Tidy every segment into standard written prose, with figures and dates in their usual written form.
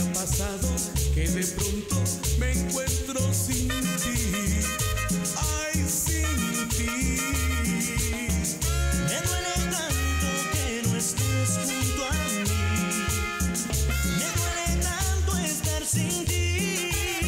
ha pasado que de pronto me encuentro sin ti? Ay, sin ti. Me duele tanto que no estés junto a mí. Me duele tanto estar sin ti.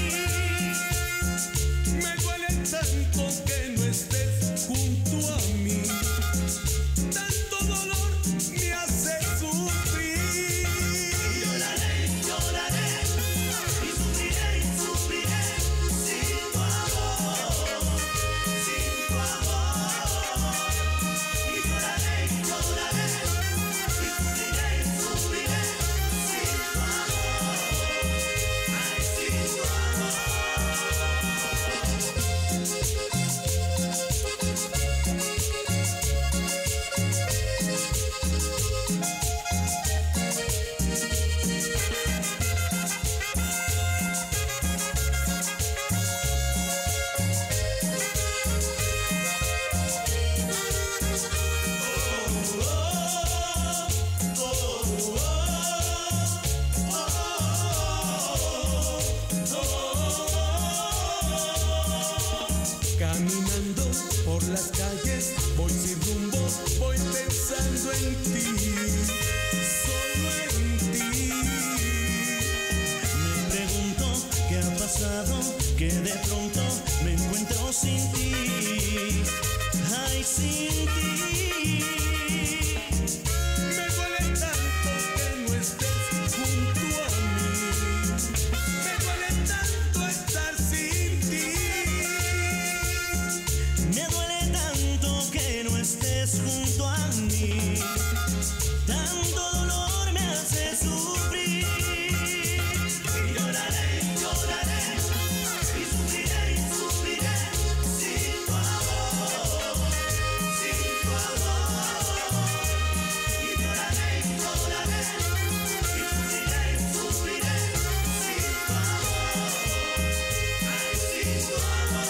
Me duele tanto que no estés junto a mí. Tanto dolor me hace sufrir. Lloraré, lloraré y sufriré sin tu amor, sin tu amor. Y lloraré, lloraré y sufriré sin tu amor, ay, sin tu amor. Caminando por las calles, voy sin rumbo, voy pensando en ti, solo en ti. Me pregunto qué ha pasado, que de pronto me encuentro sin ti, ay, sin ti. Me duele tanto que no estés junto a mí. Me duele tanto estar sin ti. Me duele tanto que no estés junto a mí. Tanto dolor me hace sufrir. Y lloraré, lloraré y sufriré sin tu amor, sin tu amor. Y lloraré, lloraré y sufriré sin tu amor, ay, sin tu amor.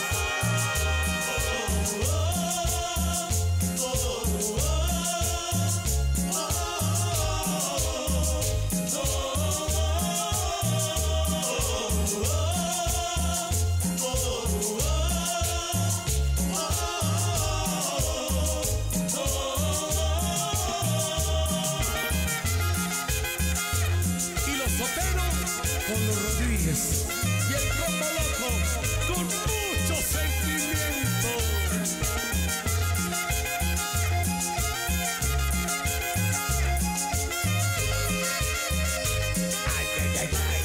Y los soteros con los Rodríguez. Y el combo loco con mucho sentimiento. Ay, ay, ay, ay.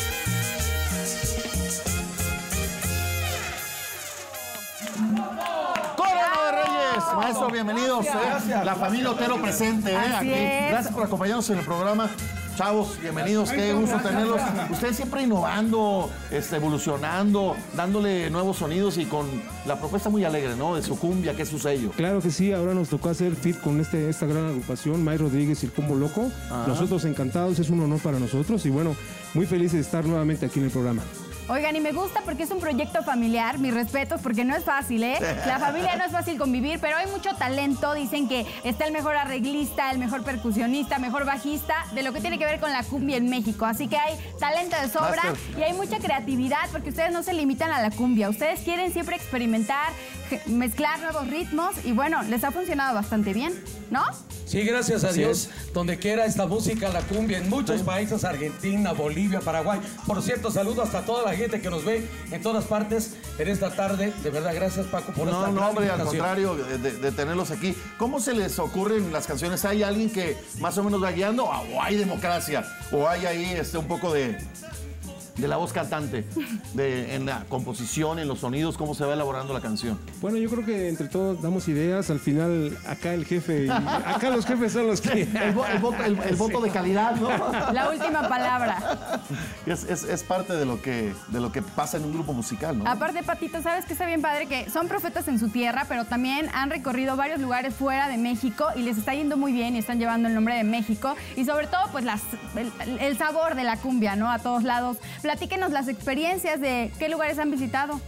¡Corona de Reyes! Maestro, bienvenidos. La familia Otero presente. Así Aquí. es. Gracias por acompañarnos en el programa. Chavos, bienvenidos. Qué gusto tenerlos. Ustedes siempre innovando, evolucionando, dándole nuevos sonidos y con la propuesta muy alegre, ¿no? De su cumbia, que es su sello. Claro que sí, ahora nos tocó hacer fit con esta gran agrupación, May Rodríguez y el Combo Loco. Nosotros encantados, es un honor para nosotros y bueno, muy felices de estar nuevamente aquí en el programa. Oigan, y me gusta porque es un proyecto familiar, mis respetos, porque no es fácil, ¿eh? La familia no es fácil convivir, pero hay mucho talento. Dicen que está el mejor arreglista, el mejor percusionista, mejor bajista, de lo que tiene que ver con la cumbia en México. Así que hay talento de sobra y hay mucha creatividad, porque ustedes no se limitan a la cumbia. Ustedes quieren siempre experimentar, mezclar nuevos ritmos y bueno, les ha funcionado bastante bien, ¿no? Sí, gracias a Dios. Donde quiera esta música, la cumbia, en muchos países, Argentina, Bolivia, Paraguay. Por cierto, saludo hasta toda la gente que nos ve en todas partes en esta tarde. De verdad, gracias, Paco, por esta gran hombre, al invitación. contrario de tenerlos aquí. ¿Cómo se les ocurren las canciones? ¿Hay alguien que más o menos va guiando o hay democracia? ¿O hay ahí un poco de la voz cantante, en la composición, en los sonidos, cómo se va elaborando la canción? Bueno, yo creo que entre todos damos ideas, al final acá el jefe, acá los jefes son los que... el voto de calidad, ¿no? La última palabra. Es parte de lo que pasa en un grupo musical, ¿no? Aparte, Patito, ¿sabes qué está bien padre? Que son profetas en su tierra, pero también han recorrido varios lugares fuera de México y les está yendo muy bien y están llevando el nombre de México y sobre todo, pues, el sabor de la cumbia, ¿no? A todos lados. Platíquenos las experiencias de qué lugares han visitado.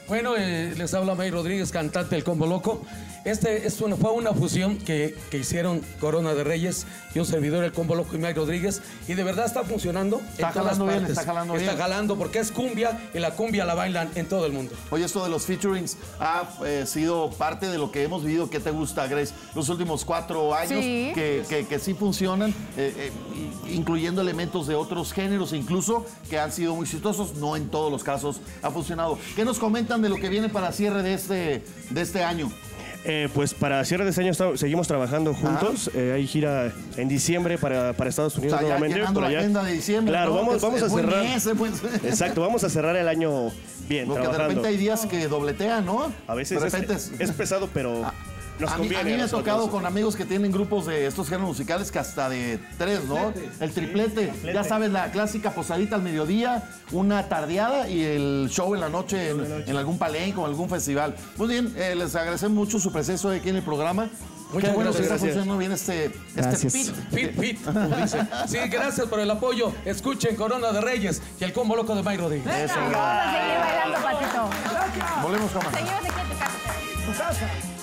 Bueno, les habla May Rodríguez, cantante del Combo Loco. Fue una fusión que hicieron Corona de Reyes y un servidor, el Combo Loco y May Rodríguez. Y de verdad está funcionando Está en todas jalando bien, partes. está jalando bien. Está jalando porque es cumbia y la cumbia la bailan en todo el mundo. Oye, esto de los featurings ha sido parte de lo que hemos vivido. ¿Qué te gusta, Grace? Los últimos 4 años Sí. que sí funcionan, incluyendo elementos de otros géneros, incluso que han sido muy exitosos. No en todos los casos ha funcionado. ¿Qué nos comentan de lo que viene para cierre de este año? Pues para cierre de este año seguimos trabajando juntos. Hay gira en diciembre para Estados O Unidos sea, ya nuevamente. llenando la agenda de diciembre. Claro, ¿no? vamos a Es buen cerrar. mes, Exacto, vamos a cerrar el año bien, Porque de trabajando. repente hay días que dobletean, ¿no? A veces de repente es pesado, pero nos a mí conviene. me ha nosotros. tocado con amigos que tienen grupos de estos géneros musicales que hasta de 3, ¿no? El triplete. Ya sabes, la clásica posadita al mediodía, una tardeada y el show en la noche en algún palenque o algún festival. Muy bien, les agradecemos mucho su presencia hoy aquí en el programa. Muchas Qué bueno que gracias. está funcionando bien este Gracias. pit. Como dice. Sí, gracias por el apoyo. Escuchen Corona de Reyes y el Combo Loco de May Rodríguez. Vamos a seguir bailando, Patito. Volvemos con más. Seguimos aquí en tu casa. Tu casa.